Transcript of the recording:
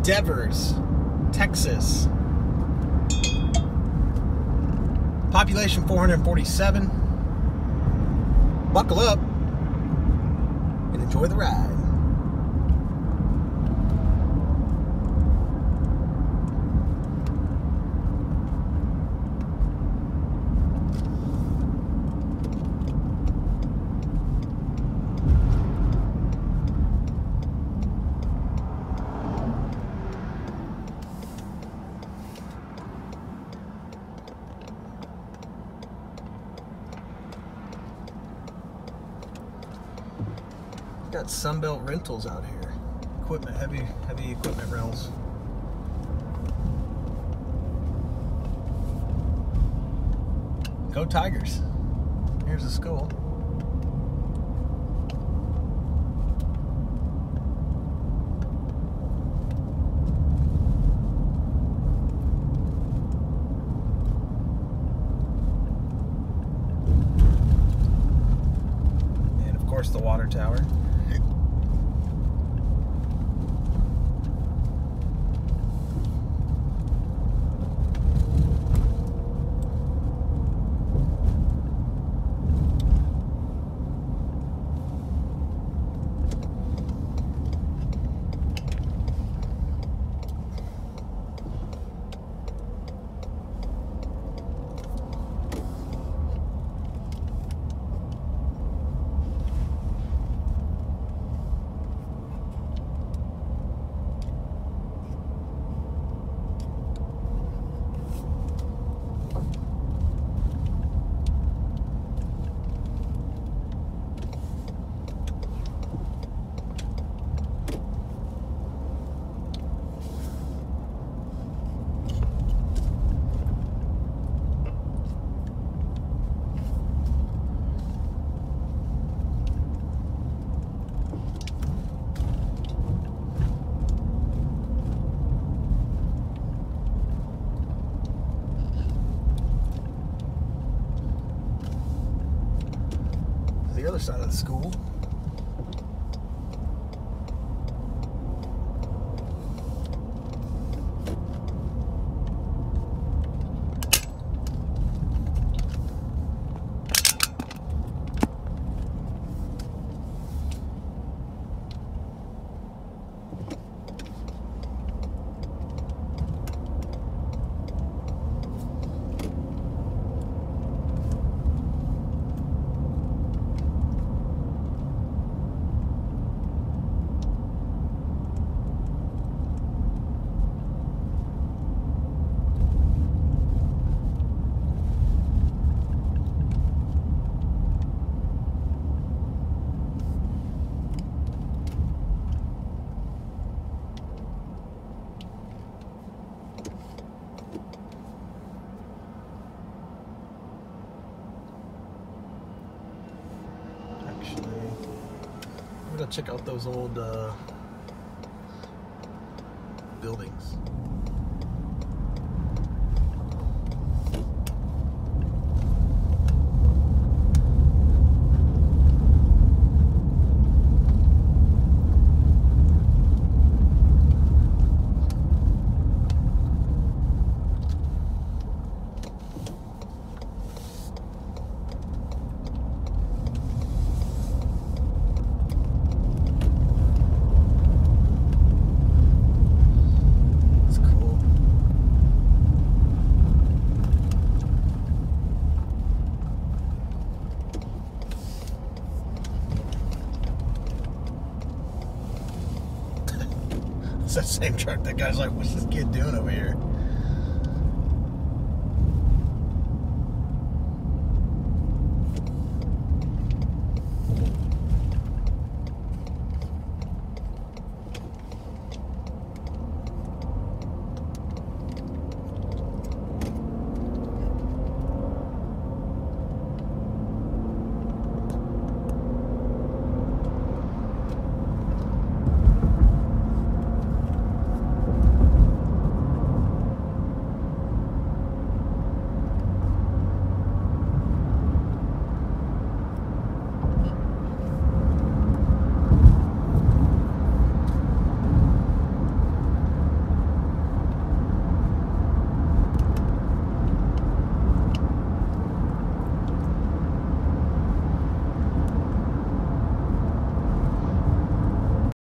Devers, Texas. Population 447. Buckle up and enjoy the ride. Got Sunbelt Rentals out here. Equipment, heavy equipment rentals. Go Tigers. Here's the school. And of course the water tower. The other side of the school. I'm gonna check out those old buildings. It's that same truck. That guy's like, what's this kid doing over